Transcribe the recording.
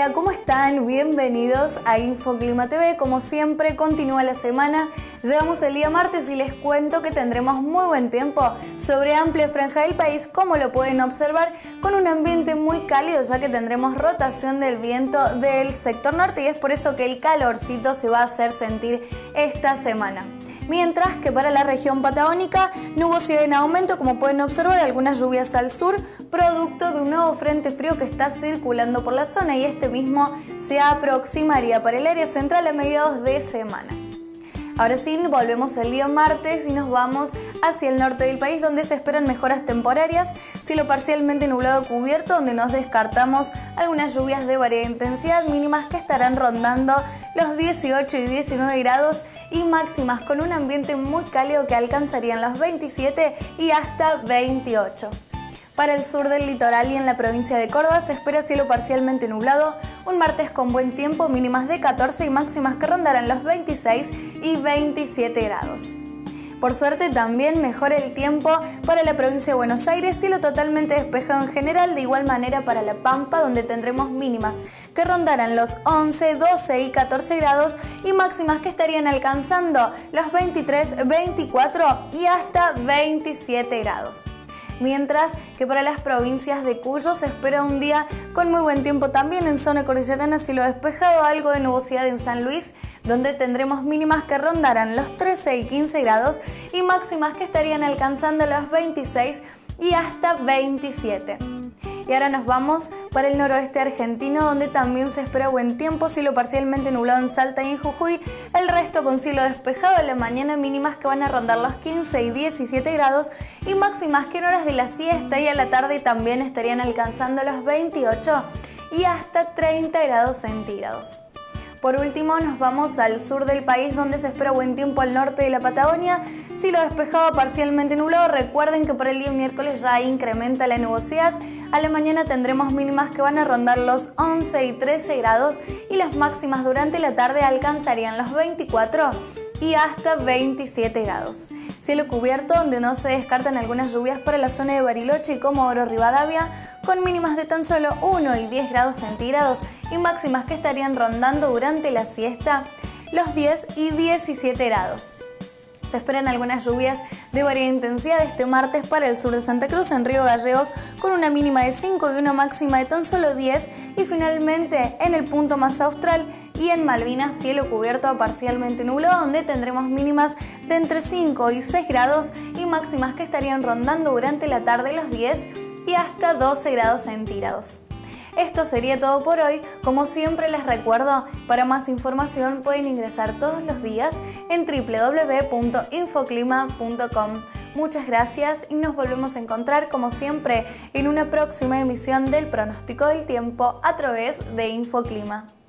Hola, ¿cómo están? Bienvenidos a Infoclima TV. Como siempre, continúa la semana. Llegamos el día martes y les cuento que tendremos muy buen tiempo sobre amplia franja del país, como lo pueden observar, con un ambiente muy cálido, ya que tendremos rotación del viento del sector norte y es por eso que el calorcito se va a hacer sentir esta semana. Mientras que para la región patagónica, nubosidad en aumento, como pueden observar, algunas lluvias al sur, producto de un nuevo frente frío que está circulando por la zona y este mismo se aproximaría para el área central a mediados de semana. Ahora sí, volvemos el día martes y nos vamos hacia el norte del país, donde se esperan mejoras temporarias, cielo parcialmente nublado cubierto, donde nos descartamos algunas lluvias de variada intensidad, mínimas que estarán rondando los 18 y 19 grados y máximas con un ambiente muy cálido que alcanzarían los 27 y hasta 28. Para el sur del litoral y en la provincia de Córdoba se espera cielo parcialmente nublado, un martes con buen tiempo, mínimas de 14 y máximas que rondarán los 26 y 27 grados. Por suerte también mejora el tiempo para la provincia de Buenos Aires, cielo totalmente despejado en general, de igual manera para La Pampa, donde tendremos mínimas que rondarán los 11, 12 y 14 grados y máximas que estarían alcanzando los 23, 24 y hasta 27 grados. Mientras que para las provincias de Cuyo se espera un día con muy buen tiempo también en zona cordillerana, cielo despejado, algo de nubosidad en San Luis, donde tendremos mínimas que rondarán los 13 y 15 grados y máximas que estarían alcanzando los 26 y hasta 27. Y ahora nos vamos para el noroeste argentino, donde también se espera buen tiempo, cielo parcialmente nublado en Salta y en Jujuy, el resto con cielo despejado en la mañana, mínimas que van a rondar los 15 y 17 grados y máximas que en horas de la siesta y a la tarde también estarían alcanzando los 28 y hasta 30 grados centígrados. Por último, nos vamos al sur del país, donde se espera buen tiempo al norte de la Patagonia, cielo despejado parcialmente nublado. Recuerden que para el día miércoles ya incrementa la nubosidad. A la mañana tendremos mínimas que van a rondar los 11 y 13 grados y las máximas durante la tarde alcanzarían los 24 y hasta 27 grados. Cielo cubierto, donde no se descartan algunas lluvias para la zona de Bariloche y Comodoro Rivadavia, con mínimas de tan solo 1 y 10 grados centígrados y máximas que estarían rondando durante la siesta los 10 y 17 grados. Se esperan algunas lluvias de variada intensidad este martes para el sur de Santa Cruz, en Río Gallegos, con una mínima de 5 y una máxima de tan solo 10, y finalmente en el punto más austral y en Malvinas, cielo cubierto a parcialmente nublado, donde tendremos mínimas de entre 5 y 6 grados y máximas que estarían rondando durante la tarde los 10 y hasta 12 grados centígrados. Esto sería todo por hoy. Como siempre les recuerdo, para más información pueden ingresar todos los días en www.infoclima.com. Muchas gracias y nos volvemos a encontrar como siempre en una próxima emisión del pronóstico del tiempo a través de Infoclima.